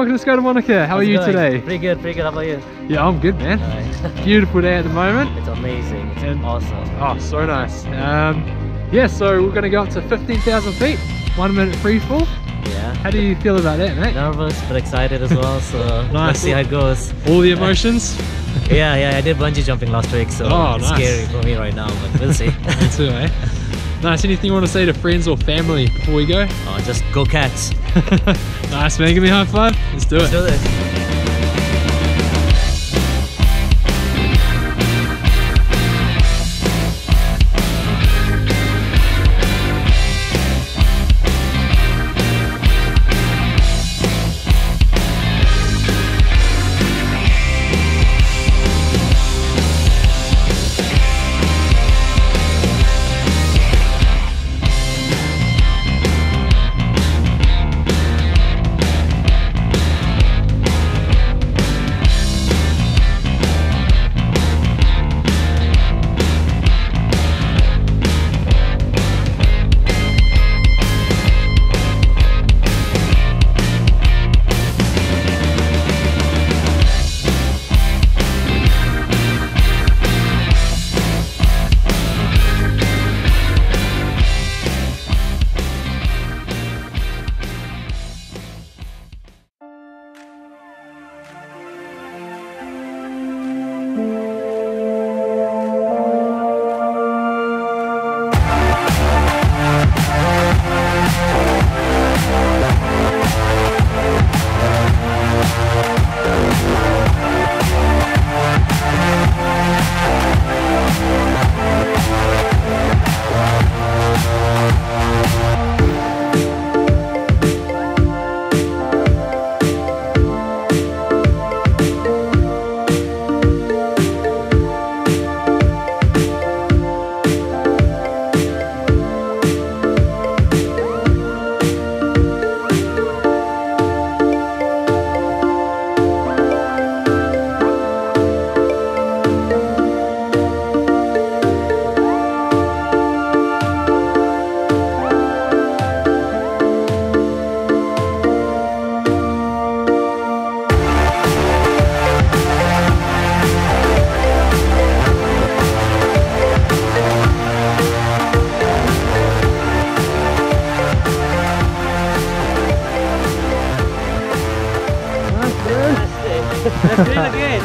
welcome to Skate to Monica. How are you today? Pretty good, how about you? Yeah, I'm good, man. Nice. Beautiful day at the moment. It's amazing, it's awesome. Oh, so nice. Yeah, so we're going to go up to 15,000 feet, 1 minute free fall. Yeah. How do you feel about that, mate? Nervous, but excited as well, so Nice. let's see how it goes. All the emotions? Yeah, I did bungee jumping last week, so it's nice. scary for me right now, but we'll see. Me too, eh? Nice. Anything you want to say to friends or family before we go? Oh, just go Cats. Nice, man. Give me a high five. Let's do it. Let's do this. Let's do it again.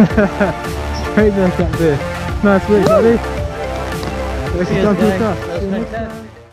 Straight back up there. Nice work, buddy. Cheers, guys. That was fantastic.